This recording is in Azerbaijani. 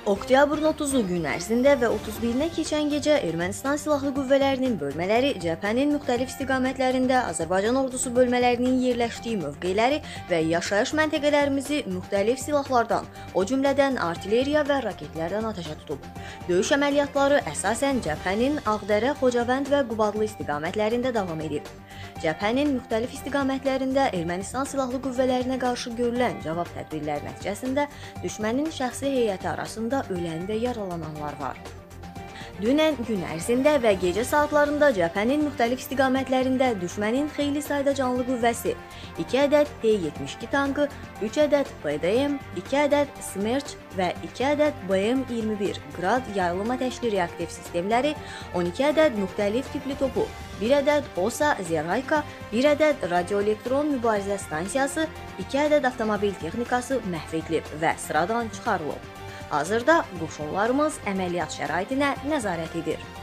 Oktyabrın 30-u gün ərzində və 31-nə keçən gecə Ermənistan Silahlı Qüvvələrinin bölmələri cəbhənin müxtəlif istiqamətlərində Azərbaycan ordusu bölmələrinin yerləşdiyi mövqeləri və yaşayış məntəqələrimizi müxtəlif silahlardan, o cümlədən artilleriya və raketlərdən atəşə tutub. Döyüş əməliyyatları əsasən cəbhənin Ağdərə, Xocavənd və Qubadlı istiqamətlərində davam edib. Cəbhənin müxtəlif istiqamətlərində Ermənistan Silahlı Qüvvələrinə qarşı görülən cavab tədbirləri nəticəsində düşmənin şəxsi heyəti arasında ölən və yaralananlar var. Dünən gün ərzində və gecə saatlarında cəbhənin müxtəlif istiqamətlərində düşmənin xeyli sayda canlı qüvvəsi, 2 ədəd T-72 tankı, 3 ədəd PDM, 2 ədəd Smerç və 2 ədəd BM-21 Grad yayılım ateşli reaktiv sistemləri, 12 ədəd müxtəlif tipli topu, 1 ədəd OSA Zerayka, 1 ədəd radioelektron mübarizə stansiyası, 2 ədəd avtomobil texnikası məhv edilib və sıradan çıxarılıb. Hazırda qoşunlarımız əməliyyat şəraitinə nəzarət edir.